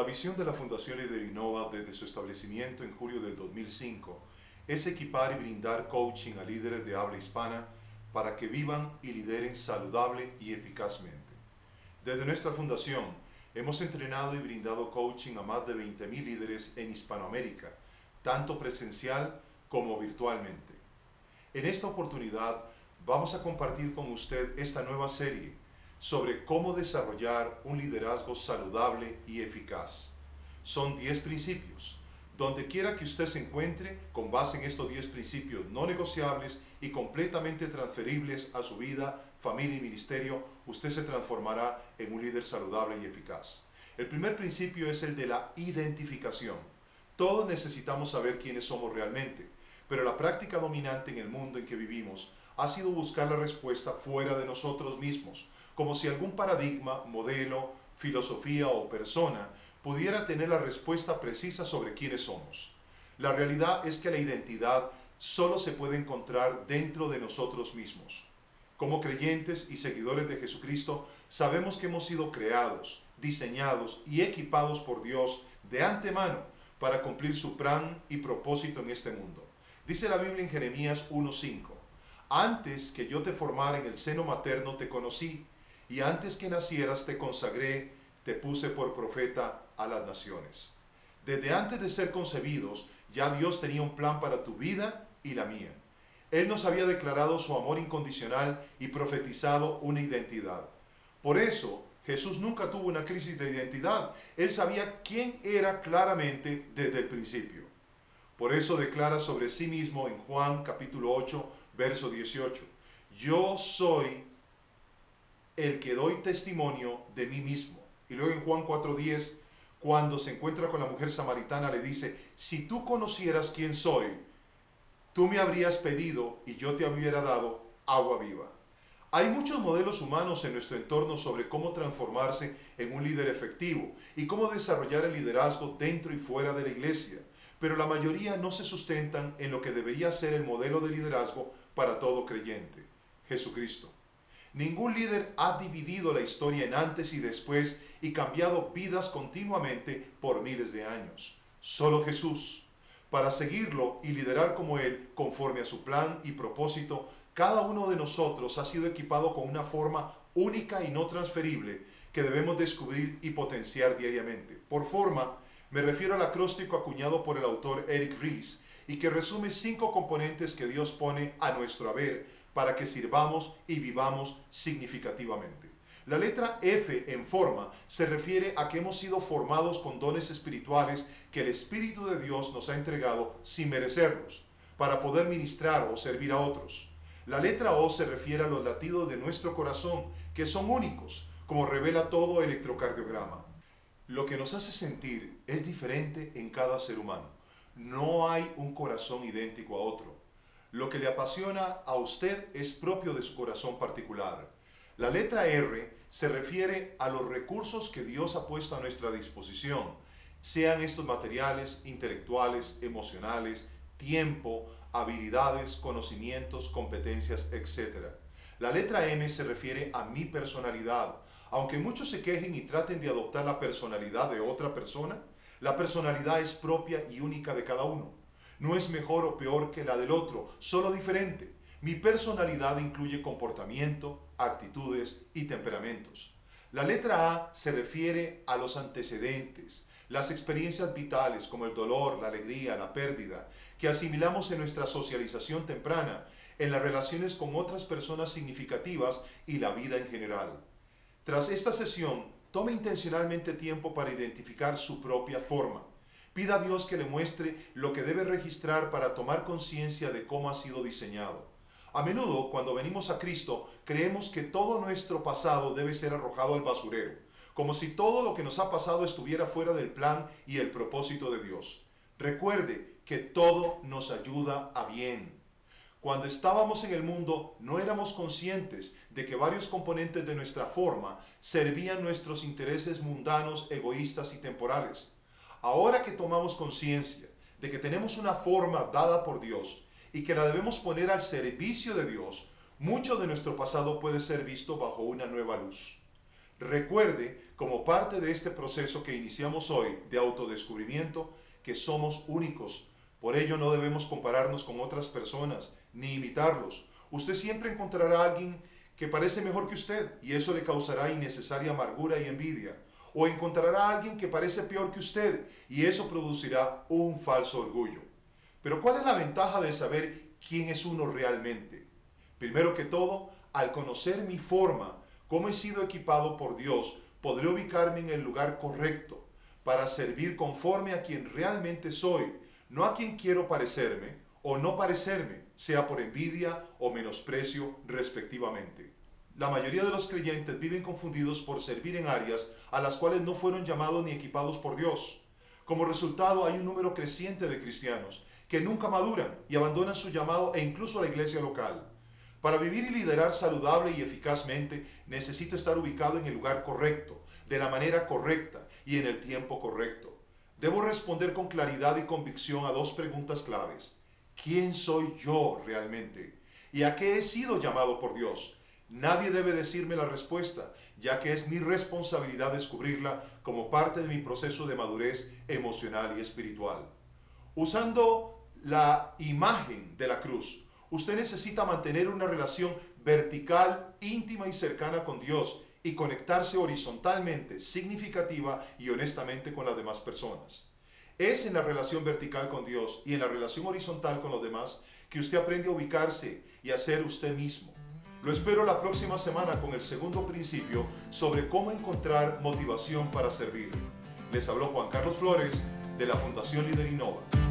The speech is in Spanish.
visión de la Fundación Líder Innova desde su establecimiento en julio del 2005 es equipar y brindar coaching a líderes de habla hispana para que vivan y lideren saludable y eficazmente. Desde nuestra fundación hemos entrenado y brindado coaching a más de 20,000 líderes en Hispanoamérica, tanto presencial como virtualmente. En esta oportunidad vamos a compartir con usted esta nueva serie sobre cómo desarrollar un liderazgo saludable y eficaz. Son 10 principios. Donde quiera que usted se encuentre, con base en estos 10 principios no negociables y completamente transferibles a su vida, familia y ministerio, usted se transformará en un líder saludable y eficaz. El primer principio es el de la identificación. Todos necesitamos saber quiénes somos realmente, pero la práctica dominante en el mundo en que vivimos ha sido buscar la respuesta fuera de nosotros mismos, como si algún paradigma, modelo, filosofía o persona pudiera tener la respuesta precisa sobre quiénes somos. La realidad es que la identidad solo se puede encontrar dentro de nosotros mismos. Como creyentes y seguidores de Jesucristo, sabemos que hemos sido creados, diseñados y equipados por Dios de antemano para cumplir su plan y propósito en este mundo. Dice la Biblia en Jeremías 1:5, antes que yo te formara en el seno materno te conocí, y antes que nacieras te consagré, te puse por profeta a las naciones. Desde antes de ser concebidos, ya Dios tenía un plan para tu vida y la mía. Él nos había declarado su amor incondicional y profetizado una identidad. Por eso, Jesús nunca tuvo una crisis de identidad. Él sabía quién era claramente desde el principio. Por eso declara sobre sí mismo en Juan capítulo 8, verso 18, yo soy el que doy testimonio de mí mismo. Y luego en Juan 4:10, cuando se encuentra con la mujer samaritana, le dice, si tú conocieras quién soy, tú me habrías pedido y yo te hubiera dado agua viva. Hay muchos modelos humanos en nuestro entorno sobre cómo transformarse en un líder efectivo y cómo desarrollar el liderazgo dentro y fuera de la iglesia, pero la mayoría no se sustentan en lo que debería ser el modelo de liderazgo para todo creyente, Jesucristo. Ningún líder ha dividido la historia en antes y después y cambiado vidas continuamente por miles de años. Solo Jesús. Para seguirlo y liderar como Él, conforme a su plan y propósito, cada uno de nosotros ha sido equipado con una forma única y no transferible que debemos descubrir y potenciar diariamente. Por forma, me refiero al acróstico acuñado por el autor Eric Ries y que resume 5 componentes que Dios pone a nuestro haber para que sirvamos y vivamos significativamente. La letra F en forma se refiere a que hemos sido formados con dones espirituales que el Espíritu de Dios nos ha entregado sin merecerlos, para poder ministrar o servir a otros. La letra O se refiere a los latidos de nuestro corazón, que son únicos, como revela todo electrocardiograma. Lo que nos hace sentir es diferente en cada ser humano. No hay un corazón idéntico a otro. Lo que le apasiona a usted es propio de su corazón particular. La letra R se refiere a los recursos que Dios ha puesto a nuestra disposición, sean estos materiales, intelectuales, emocionales, tiempo, habilidades, conocimientos, competencias, etc. La letra M se refiere a mi personalidad. Aunque muchos se quejen y traten de adoptar la personalidad de otra persona, la personalidad es propia y única de cada uno. No es mejor o peor que la del otro, solo diferente. Mi personalidad incluye comportamiento, actitudes y temperamentos. La letra A se refiere a los antecedentes, las experiencias vitales como el dolor, la alegría, la pérdida, que asimilamos en nuestra socialización temprana, en las relaciones con otras personas significativas y la vida en general. Tras esta sesión, tome intencionalmente tiempo para identificar su propia forma. Pida a Dios que le muestre lo que debe registrar para tomar conciencia de cómo ha sido diseñado. A menudo, cuando venimos a Cristo, creemos que todo nuestro pasado debe ser arrojado al basurero, como si todo lo que nos ha pasado estuviera fuera del plan y el propósito de Dios. Recuerde que todo nos ayuda a bien. Cuando estábamos en el mundo, no éramos conscientes de que varios componentes de nuestra forma servían nuestros intereses mundanos, egoístas y temporales. Ahora que tomamos conciencia de que tenemos una forma dada por Dios y que la debemos poner al servicio de Dios, mucho de nuestro pasado puede ser visto bajo una nueva luz. Recuerde, como parte de este proceso que iniciamos hoy de autodescubrimiento, que somos únicos. Por ello no debemos compararnos con otras personas ni imitarlos. Usted siempre encontrará a alguien que parece mejor que usted y eso le causará innecesaria amargura y envidia. O encontrará a alguien que parece peor que usted y eso producirá un falso orgullo. Pero ¿cuál es la ventaja de saber quién es uno realmente? Primero que todo, al conocer mi forma, cómo he sido equipado por Dios, podré ubicarme en el lugar correcto para servir conforme a quien realmente soy, no a quien quiero parecerme o no parecerme, sea por envidia o menosprecio respectivamente. La mayoría de los creyentes viven confundidos por servir en áreas a las cuales no fueron llamados ni equipados por Dios. Como resultado, hay un número creciente de cristianos que nunca maduran y abandonan su llamado e incluso la iglesia local. Para vivir y liderar saludable y eficazmente, necesito estar ubicado en el lugar correcto, de la manera correcta y en el tiempo correcto. Debo responder con claridad y convicción a dos preguntas claves. ¿Quién soy yo realmente? ¿Y a qué he sido llamado por Dios? Nadie debe decirme la respuesta, ya que es mi responsabilidad descubrirla como parte de mi proceso de madurez emocional y espiritual. Usando la imagen de la cruz, usted necesita mantener una relación vertical, íntima y cercana con Dios y conectarse horizontalmente, significativa y honestamente con las demás personas. Es en la relación vertical con Dios y en la relación horizontal con los demás que usted aprende a ubicarse y a ser usted mismo. Lo espero la próxima semana con el segundo principio sobre cómo encontrar motivación para servir. Les habló Juan Carlos Flores de la Fundación Líder Innova.